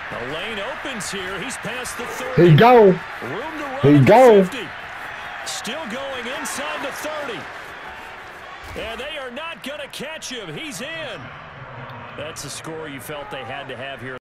The lane opens here. He's past the 30. Here you go. Room to run. Here you go. 50. Still going inside the 30. And they are not going to catch him. He's in. That's a score you felt they had to have here.